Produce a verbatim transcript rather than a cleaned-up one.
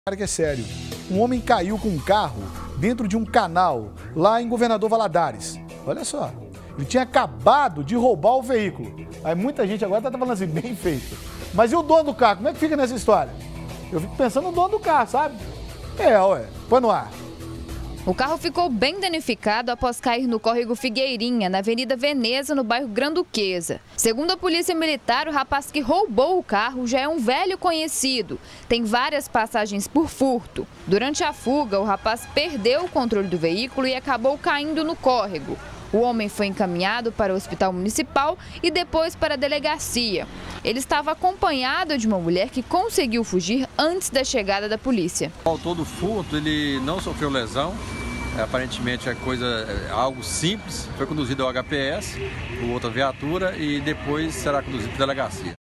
Cara, que é sério. Um homem caiu com um carro dentro de um canal lá em Governador Valadares. Olha só, ele tinha acabado de roubar o veículo. Aí muita gente agora tá falando assim, bem feito. Mas e o dono do carro? Como é que fica nessa história? Eu fico pensando no dono do carro, sabe? É, ué, põe no ar. O carro ficou bem danificado após cair no córrego Figueirinha, na Avenida Veneza, no bairro Granduquesa. Segundo a Polícia Militar, o rapaz que roubou o carro já é um velho conhecido. Tem várias passagens por furto. Durante a fuga, o rapaz perdeu o controle do veículo e acabou caindo no córrego. O homem foi encaminhado para o hospital municipal e depois para a delegacia. Ele estava acompanhado de uma mulher que conseguiu fugir antes da chegada da polícia. O autor do furto, ele não sofreu lesão, aparentemente é coisa, é algo simples, foi conduzido ao H P S, por outra viatura e depois será conduzido para a delegacia.